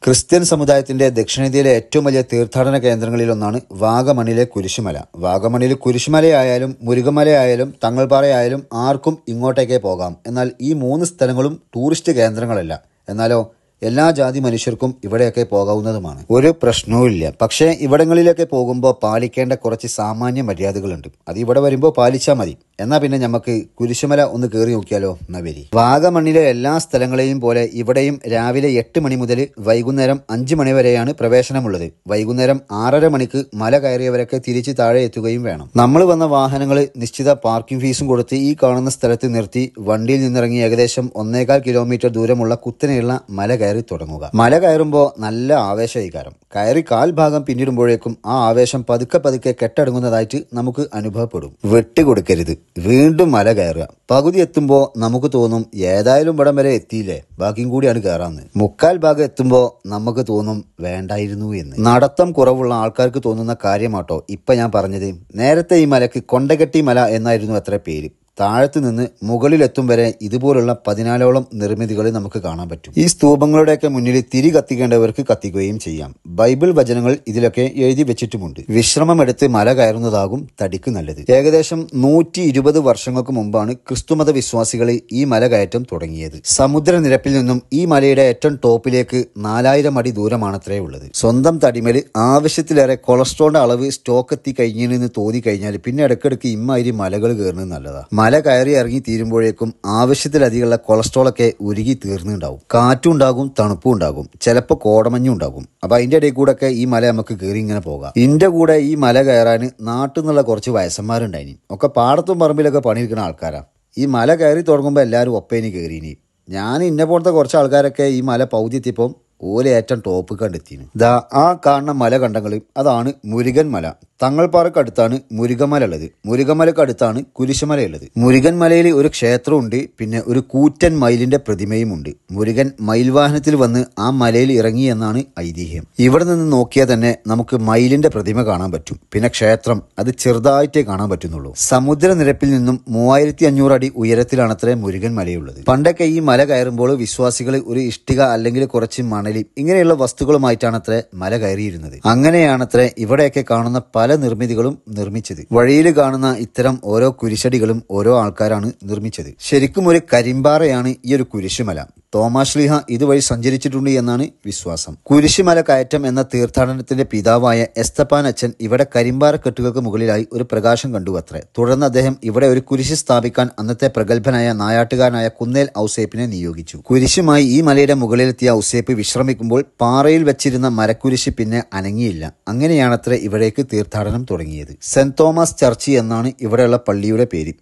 Christian സമുദായത്തിന്റെ ദക്ഷിണേന്ത്യയിലെ ഏറ്റവും വലിയ തീർത്ഥാടന കേന്ദ്രങ്ങളിലൊന്നാണ് വാഗമണിലെ കുരിശുമല. വാഗമണിൽ കുരിശുമലയായാലും മുരുകമലയായാലും തങ്ങൾപ്പാറയായാലും ആർക്കും ഇങ്ങോട്ടേക്കേ പോകാം. എന്നാൽ ഈ മൂന്ന് സ്ഥലങ്ങളും ടൂറിസ്റ്റ് കേന്ദ്രങ്ങളല്ല. എന്നാലോ എല്ലാ ജാതി മനുഷ്യർക്കും ഇവിടെയൊക്കെ പോകാവുന്നതുമാണ്. ഒരു പ്രശ്നവുമില്ല. പക്ഷേ ഇവിടങ്ങളിലൊക്കെ പോകുമ്പോൾ പാലിക്കേണ്ട കുറച്ച് സാമാന്യ മര്യാദകളുണ്ട്. അത് ഇവിടെ വരുമ്പോൾ പാലിച്ചാൽ മതി. എന്നാൽ പിന്നെ നമുക്ക് കുരിശുമല ഒന്ന് കയറി നോക്കിയാലോ? എന്നാ വരി. വാഗമണ്ണിലെ എല്ലാ സ്ഥലങ്ങളെയും പോലെ ഇവിടെയും രാവിലെ 8 മണി മുതൽ വൈകുന്നേരം 5 മണി വരെയാണ് പ്രവേശനമുള്ളത്. വൈകുന്നേരം 6:30 മണിക്ക് മല കയറിയവരൊക്കെ തിരിച്ച് താഴെ എത്തുകയും വേണം. നമ്മൾ വന്ന വാഹനങ്ങൾ നിശ്ചിത പാർക്കിംഗ് ഫീസും കൊടുത്ത് ഈ കാണുന്ന സ്ഥലത്ത് നിർത്തി വണ്ടിയിൽ നിന്നിറങ്ങി ഏകദേശം 1.25 കിലോമീറ്റർ ദൂരമുള്ള കുത്തനെയുള്ള മല കയറി തുടങ്ങുക. മല കയറുമ്പോൾ നല്ല ആവേശവികാരം. കയറി കാൽഭാഗം പിന്നിടുമ്പോഴേക്കും ആ ആവേശം പതുക്കെ പതുക്കെ കെട്ടടങ്ങുന്നതായിട്ട് നമുക്ക് അനുഭവപ്പെടും. വെട്ടിക്കൊടുക്കരുത്. വീണ്ടും മല കയറുക. പകുതി എത്തുമ്പോൾ നമുക്ക് തോന്നും ഏതായാലും ഇവിടം വരെ എത്തിയില്ലേ, ബാക്കിയും കൂടിയാണ് കയറാന്ന്. മുക്കാൽ ഭാഗം എത്തുമ്പോൾ നമുക്ക് തോന്നും വേണ്ടായിരുന്നു എന്ന്. നടത്തം കുറവുള്ള ആൾക്കാർക്ക് തോന്നുന്ന കാര്യമാട്ടോ ഇപ്പൊ ഞാൻ പറഞ്ഞത്. നേരത്തെ ഈ മലക്ക് കൊണ്ടകെട്ടി മല എന്നായിരുന്നു അത്ര പേര്. താഴത്തു നിന്ന് മുകളിലെത്തും വരെ ഇതുപോലുള്ള 14ഓളം നിർമ്മിതികൾ നമുക്ക് കാണാൻ പറ്റും. ഈ സ്തൂപങ്ങളുടെയൊക്കെ മുന്നിൽ തിരി കത്തിക്കേണ്ടവർക്ക് കത്തിക്കുകയും ചെയ്യാം. ബൈബിൾ വചനങ്ങൾ ഇതിലൊക്കെ എഴുതി വെച്ചിട്ടുമുണ്ട്. വിശ്രമമെടുത്ത് മല കയറുന്നതാകും തടിക്ക് നല്ലത്. ഏകദേശം 120 വർഷങ്ങൾക്ക് മുമ്പാണ് ക്രിസ്തുമത വിശ്വാസികൾ ഈ മല കയറ്റം തുടങ്ങിയത്. സമുദ്രനിരപ്പിൽ നിന്നും ഈ മലയുടെ ഏറ്റവും ടോപ്പിലേക്ക് 4000 അടി ദൂരമാണത്രേ ഉള്ളത്. സ്വന്തം തടിമേൽ ആവശ്യത്തിലേറെ കൊളസ്ട്രോളിന്റെ അളവ് സ്റ്റോക്ക് എത്തി കഴിഞ്ഞെന്ന് തോന്നി കഴിഞ്ഞാൽ പിന്നെ ഇടയ്ക്കിടയ്ക്ക് ഇമ്മാതിരി മലകൾ കയറുന്നത് നല്ലതാണ്. മല കയറി ഇറങ്ങി തീരുമ്പോഴേക്കും ആവശ്യത്തിലധികമുള്ള കൊളസ്ട്രോളൊക്കെ ഉരുകി തീർന്നുണ്ടാവും. കാറ്റും ഉണ്ടാകും, തണുപ്പും ഉണ്ടാകും, ചിലപ്പോൾ കോടമഞ്ഞും ഉണ്ടാകും. അപ്പൊ അതിന്റെ ഇടയിൽ കൂടെ ഒക്കെ ഈ മല നമുക്ക് കയറി ഇങ്ങനെ പോകാം. ഇതിന്റെ കൂടെ ഈ മല കയറാൻ നാട്ടിൽ നിന്നുള്ള കുറച്ച് വയസ്സന്മാരുണ്ടായിനി. ഒക്കെ പാടത്തും പറമ്പിലൊക്കെ പണിയെടുക്കുന്ന ആൾക്കാരാ. ഈ മല കയറി തുടങ്ങുമ്പോൾ എല്ലാവരും ഒപ്പേനി കയറിനി. ഞാൻ ഇന്നെ പോലത്തെ കുറച്ച് ആൾക്കാരൊക്കെ ഈ മല പൗതി എത്തിയപ്പം ഓലെ ഏറ്റവും ടോപ്പ് കണ്ടെത്തിന്. ആ കാണുന്ന മല കണ്ടങ്ങൾ അതാണ് മുരുകൻ മല. തങ്ങൾപ്പാറക്ക് അടുത്താണ് മുരുകമല ഉള്ളത്. മുരുകമലക്ക് അടുത്താണ് കുരിശുമല ഉള്ളത്. മുരുകൻ മലയിൽ ഒരു ക്ഷേത്രമുണ്ട്. പിന്നെ ഒരു കൂറ്റൻ മയിലിന്റെ പ്രതിമയും ഉണ്ട്. മുരുകൻ മയിൽവാഹനത്തിൽ വന്ന് ആ മലയിൽ ഇറങ്ങി എന്നാണ് ഐതിഹ്യം. ഇവിടെ നിന്ന് നോക്കിയാൽ തന്നെ നമുക്ക് മയിലിന്റെ പ്രതിമ കാണാൻ പറ്റും. പിന്നെ ക്ഷേത്രം അത് ചെറുതായിട്ടേ കാണാൻ പറ്റുന്നുള്ളൂ. സമുദ്രനിരപ്പിൽ നിന്നും 3500 അടി ഉയരത്തിലാണത്രേ മുരുകൻ മലയുള്ളത്. പണ്ടൊക്കെ ഈ മല കയറുമ്പോൾ വിശ്വാസികൾ ഒരു ഇഷ്ടിക അല്ലെങ്കിൽ കുറച്ച് മണൽ ഇങ്ങനെയുള്ള വസ്തുക്കളുമായിട്ടാണത്രേ മല കയറിയിരുന്നത്. അങ്ങനെയാണത്രേ ഇവിടെയൊക്കെ കാണുന്ന പല നിർമ്മിതികളും നിർമ്മിച്ചത്. വഴിയിൽ കാണുന്ന ഇത്തരം ഓരോ കുരിശടികളും ഓരോ ആൾക്കാരാണ് നിർമ്മിച്ചത്. ശരിക്കും ഒരു കരിമ്പാറയാണ് ഈ ഒരു കുരിശുമല. തോമാശ്ലീഹ ഇതുവഴി സഞ്ചരിച്ചിട്ടുണ്ട് എന്നാണ് വിശ്വാസം. കുരിശുമല കയറ്റം എന്ന തീർത്ഥാടനത്തിന്റെ പിതാവായ എസ്തപ്പാൻ അച്ഛൻ ഇവിടെ കരിമ്പാറ കെട്ടുകൾക്ക് മുകളിലായി ഒരു പ്രകാശം കണ്ടു അത്രേ. തുടർന്ന് അദ്ദേഹം ഇവിടെ ഒരു കുരിശ് സ്ഥാപിക്കാൻ അന്നത്തെ പ്രഗത്ഭനായ നായാട്ടുകാരനായ കുന്നേൽ ഔസേപ്പിനെ നിയോഗിച്ചു. കുരിശുമായി ഈ മലയുടെ മുകളിലെത്തിയ ഔസേപ്പ് വിശ്രമിക്കുമ്പോൾ പാറയിൽ വെച്ചിരുന്ന മരക്കുരിശ് പിന്നെ അനങ്ങിയില്ല. അങ്ങനെയാണത്രേ ഇവിടേക്ക് തീർത്ഥാടനം തുടങ്ങിയത്. സെന്റ് തോമസ് ചർച്ച് എന്നാണ് ഇവിടെയുള്ള പള്ളിയുടെ പേര്.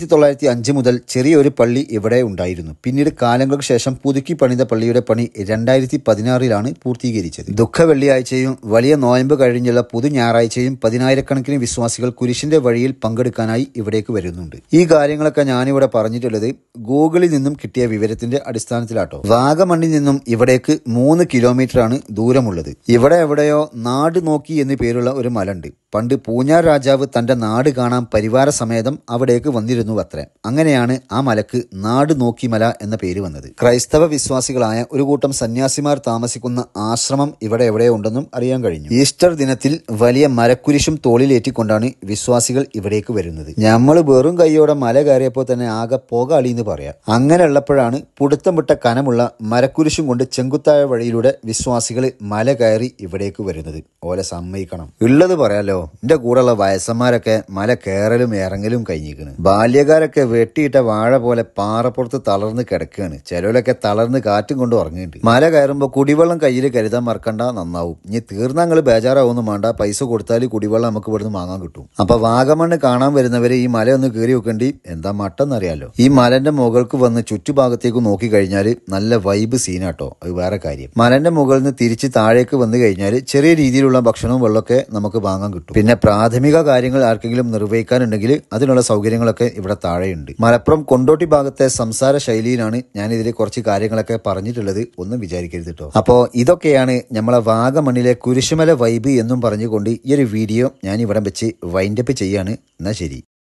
1905 മുതൽ ചെറിയൊരു പള്ളി ഇവിടെ ഉണ്ടായിരുന്നു. പിന്നീട് കാലങ്ങൾക്ക് ശേഷം പുതുക്കി പണിത പള്ളിയുടെ പണി 2016 പൂർത്തീകരിച്ചത്. ദുഃഖ വെള്ളിയാഴ്ചയും വലിയ നോയമ്പ് കഴിഞ്ഞുള്ള പുതു ഞായറാഴ്ചയും 10,000-കണക്കിന് വിശ്വാസികൾ കുരിശിന്റെ വഴിയിൽ പങ്കെടുക്കാനായി ഇവിടേക്ക് വരുന്നുണ്ട്. ഈ കാര്യങ്ങളൊക്കെ ഞാനിവിടെ പറഞ്ഞിട്ടുള്ളത് ഗൂഗിളിൽ നിന്നും കിട്ടിയ വിവരത്തിന്റെ അടിസ്ഥാനത്തിലാട്ടോ. വാഗമണ്ണിൽ നിന്നും ഇവിടേക്ക് 3 കിലോമീറ്റർ ആണ് ദൂരമുള്ളത്. ഇവിടെ എവിടെയോ നാട് നോക്കി എന്ന് പേരുള്ള ഒരു മലണ്ട്. പണ്ട് പൂഞ്ഞാർ രാജാവ് തന്റെ നാട് കാണാൻ പരിവാര സമേതം അവിടേക്ക് വന്നിരുന്നു അത്രേ. അങ്ങനെയാണ് ആ മലക്ക് നാട് നോക്കി മല എന്ന പേര് വന്നത്. ക്രൈസ്തവ വിശ്വാസികളായ ഒരു കൂട്ടം സന്യാസിമാർ താമസിക്കുന്ന ആശ്രമം ഇവിടെ എവിടെ ഉണ്ടെന്നും അറിയാൻ കഴിഞ്ഞു. ഈസ്റ്റർ ദിനത്തിൽ വലിയ മരക്കുരിശും തോളിലേറ്റിക്കൊണ്ടാണ് വിശ്വാസികൾ ഇവിടേക്ക് വരുന്നത്. നമ്മൾ വെറും കൈയോടെ മല കയറിയപ്പോൾ തന്നെ ആകെ പോകാളി എന്ന് പറയാം. അങ്ങനെ ഉള്ളപ്പോഴാണ് പുടുത്തം വിട്ട കനമുള്ള മരക്കുരിശും കൊണ്ട് ചെങ്കുത്തായ വഴിയിലൂടെ വിശ്വാസികൾ മല കയറി ഇവിടേക്ക് വരുന്നത്. ഓലെ സമ്മതിക്കണം. ഉള്ളത് പറയാലോ, എന്റെ കൂടെയുള്ള വയസ്സന്മാരൊക്കെ മല കയറലും ഇറങ്ങലും കഴിഞ്ഞിരിക്കണ്. ബാല്യക്കാരൊക്കെ വെട്ടിയിട്ട വാഴ പോലെ പാറപ്പുറത്ത് തളർന്ന് കിടക്കുകയാണ്. ചിലവരൊക്കെ തളർന്ന് കാറ്റും കൊണ്ട് ഉറങ്ങിയിട്ടുണ്ട്. മല കയറുമ്പോൾ കുടിവെള്ളം കയ്യിൽ കരുതാൻ മറക്കണ്ട, നന്നാവും. ഇനി തീർന്നങ്ങൾ ബേജാറാവൊന്നും വേണ്ട. പൈസ കൊടുത്താൽ കുടിവെള്ളം നമുക്ക് ഇവിടുന്ന് വാങ്ങാൻ കിട്ടും. അപ്പൊ വാഗമണ്ണ് കാണാൻ വരുന്നവര് ഈ മല ഒന്ന് കയറി വെക്കേണ്ടി എന്താ മട്ടെന്നറിയാലോ. ഈ മലന്റെ മുകൾക്ക് വന്ന് ചുറ്റുഭാഗത്തേക്ക് നോക്കി കഴിഞ്ഞാൽ നല്ല വൈബ് സീനാട്ടോ. അത് വേറെ കാര്യം. മലന്റെ മുകളിൽ നിന്ന് തിരിച്ച് താഴേക്ക് വന്നു കഴിഞ്ഞാൽ ചെറിയ രീതിയിലുള്ള ഭക്ഷണവും വെള്ളമൊക്കെ നമുക്ക് വാങ്ങാൻ കിട്ടും. പിന്നെ പ്രാഥമിക കാര്യങ്ങൾ ആർക്കെങ്കിലും നിർവഹിക്കാനുണ്ടെങ്കിൽ അതിനുള്ള സൗകര്യങ്ങളൊക്കെ ഇവിടെ താഴെയുണ്ട്. മലപ്പുറം കൊണ്ടോട്ടി ഭാഗത്തെ സംസാര ശൈലിയിലാണ് ഞാൻ ഇതിൽ കുറച്ച് കാര്യങ്ങളൊക്കെ പറഞ്ഞിട്ടുള്ളത്. ഒന്നും വിചാരിക്കരുത് കേട്ടോ. അപ്പോൾ ഇതൊക്കെയാണ് നമ്മളെ വാഗമണ്ണിലെ കുരിശുമല വൈബ് എന്നും പറഞ്ഞുകൊണ്ട് ഈ ഒരു വീഡിയോ ഞാൻ ഇവിടെ വെച്ച് വൈൻഡപ്പ് ചെയ്യാണ്. എന്നാ ശരി.